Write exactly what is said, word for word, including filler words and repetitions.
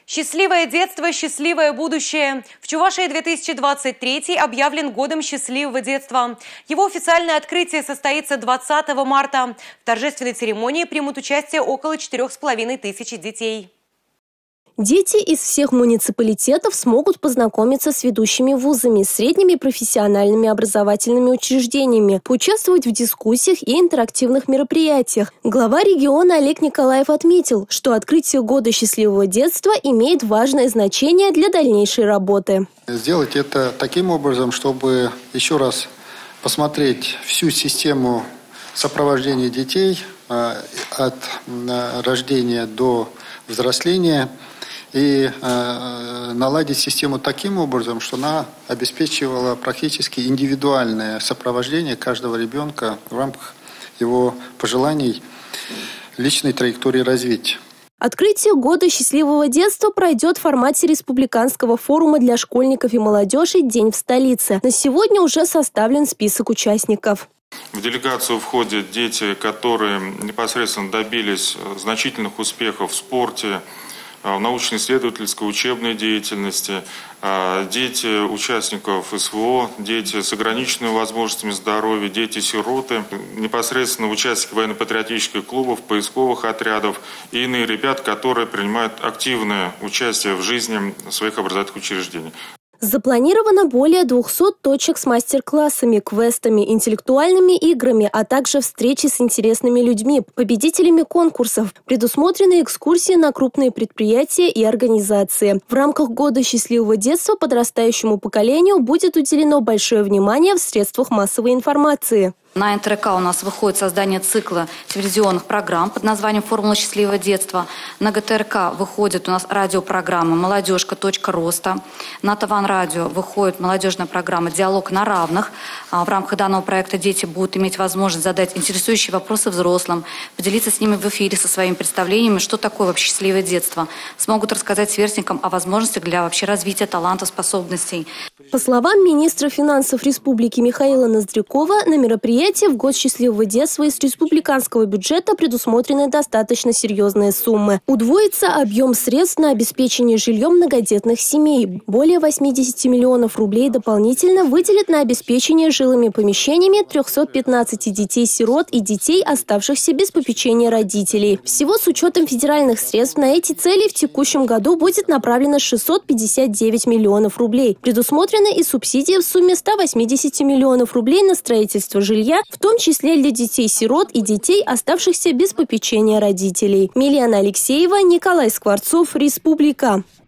Счастливое детство, счастливое будущее. В Чувашии две тысячи двадцать третий объявлен годом счастливого детства. Его официальное открытие состоится двадцатого марта. В торжественной церемонии примут участие около четырех с половиной тысяч детей. Дети из всех муниципалитетов смогут познакомиться с ведущими вузами, средними профессиональными образовательными учреждениями, поучаствовать в дискуссиях и интерактивных мероприятиях. Глава региона Олег Николаев отметил, что открытие года счастливого детства имеет важное значение для дальнейшей работы. Сделать это таким образом, чтобы еще раз посмотреть всю систему сопровождения детей от рождения до взросления, и э, наладить систему таким образом, что она обеспечивала практически индивидуальное сопровождение каждого ребенка в рамках его пожеланий, личной траектории развития. Открытие года счастливого детства пройдет в формате республиканского форума для школьников и молодежи «День в столице». На сегодня уже составлен список участников. В делегацию входят дети, которые непосредственно добились значительных успехов в спорте, в научно-исследовательской учебной деятельности, дети участников СВО, дети с ограниченными возможностями здоровья, дети-сироты, непосредственно участники военно-патриотических клубов, поисковых отрядов и иные ребята, которые принимают активное участие в жизни своих образовательных учреждений. Запланировано более двухсот точек с мастер-классами, квестами, интеллектуальными играми, а также встречи с интересными людьми, победителями конкурсов. Предусмотрены экскурсии на крупные предприятия и организации. В рамках года счастливого детства подрастающему поколению будет уделено большое внимание в средствах массовой информации. На эн тэ эр ка у нас выходит создание цикла телевизионных программ под названием «Формула счастливого детства». На гэ тэ эр ка выходит у нас радиопрограмма «Молодежка. Точка роста». На Таван радио выходит молодежная программа «Диалог на равных». В рамках данного проекта дети будут иметь возможность задать интересующие вопросы взрослым, поделиться с ними в эфире со своими представлениями, что такое вообще счастливое детство. Смогут рассказать сверстникам о возможностях для вообще развития талантов, способностей. По словам министра финансов республики Михаила Ноздрякова, на мероприятии в год счастливого детства из республиканского бюджета предусмотрены достаточно серьезные суммы. Удвоится объем средств на обеспечение жильем многодетных семей. Более восьмидесяти миллионов рублей дополнительно выделят на обеспечение жилыми помещениями трёхсот пятнадцати детей-сирот и детей, оставшихся без попечения родителей. Всего с учетом федеральных средств на эти цели в текущем году будет направлено шестьсот пятьдесят девять миллионов рублей. Предусмотрены и субсидии в сумме ста восьмидесяти миллионов рублей на строительство жилья, в том числе для детей-сирот и детей, оставшихся без попечения родителей. Милена Алексеева, Николай Скворцов, Республика.